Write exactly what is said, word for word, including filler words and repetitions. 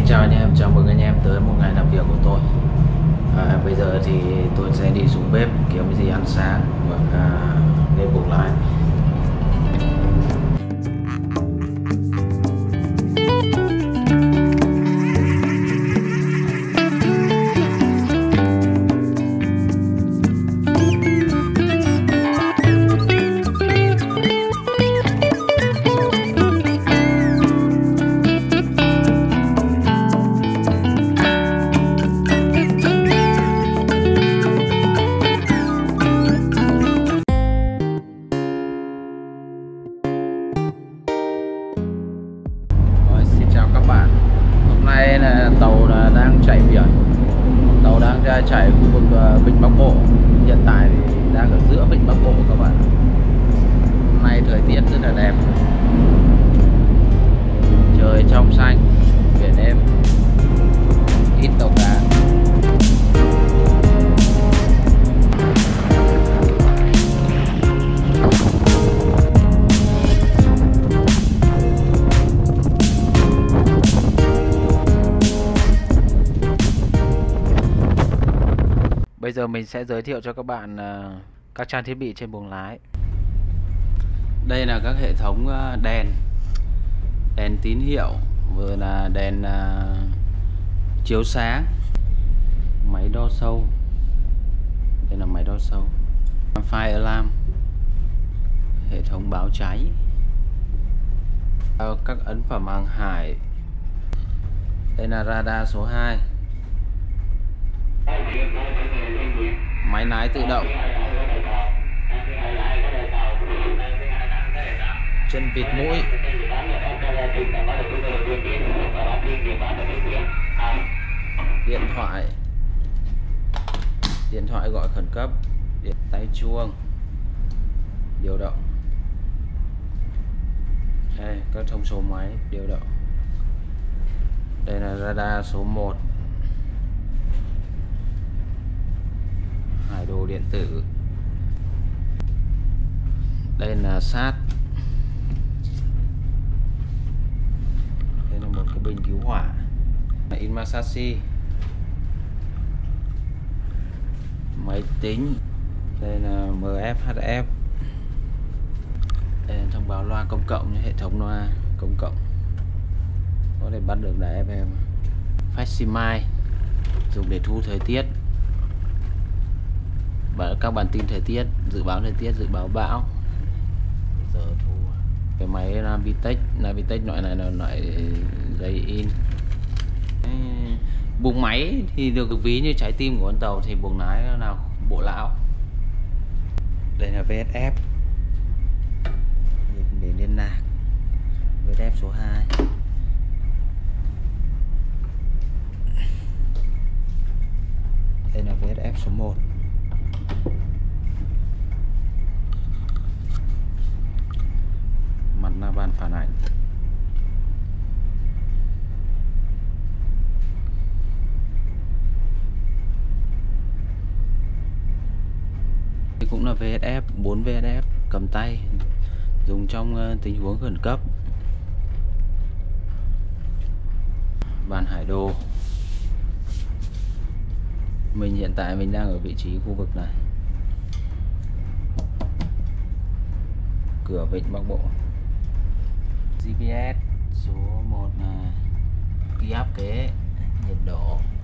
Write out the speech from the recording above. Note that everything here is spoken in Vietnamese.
chào anh em, chào mừng anh em tới một ngày làm việc của tôi. À, bây giờ thì tôi sẽ đi xuống bếp kiếm cái gì ăn sáng và à, lên buồng lái. Các bạn, hôm nay là tàu là đang chạy biển, tàu đang ra chạy khu vực uh, Vịnh Bắc Bộ. Hiện tại thì đang ở giữa Vịnh Bắc Bộ các bạn. Hôm nay thời tiết rất là đẹp, trời trong xanh, biển êm, ít tàu cá. Bây giờ mình sẽ giới thiệu cho các bạn uh, các trang thiết bị trên buồng lái. Đây là các hệ thống uh, đèn, đèn tín hiệu, vừa là đèn uh, chiếu sáng, máy đo sâu. Đây là máy đo sâu, fire alarm, hệ thống báo cháy, uh, các ấn phẩm hàng hải. Đây là radar số hai, máy lái tự động, chân vịt mũi, điện thoại, điện thoại gọi khẩn cấp, điện tay chuông, điều động. Đây, các thông số máy điều động. Đây là radar số một, hải đồ điện tử. Đây là sát. Đây là một cái bình cứu hỏa. Inmasashi, máy tính. Đây là em ép hát ép. Đây là thông báo loa công cộng, hệ thống loa công cộng có thể bắt được đài ép em. Facsimile dùng để thu thời tiết, và các bản tin thời tiết, dự báo thời tiết, dự báo bão. Giờ thu cái máy Navitech, Navitech loại này là loại dây in. Buồng máy thì được ví như trái tim của con tàu, thì buồng lái nào bộ lão. Đây là vê ét ép để liên lạc, vê ét ép số hai. Đây là vê ét ép số một. Mặt là bàn phản ảnh. Đây cũng là vê ét ép, bốn vê ét ép cầm tay, dùng trong uh, tình huống khẩn cấp. Bàn hải đồ. Mình hiện tại mình đang ở vị trí khu vực này, cửa Vịnh Bắc Bộ. giê pê ét số một là ghi áp kế, nhiệt độ,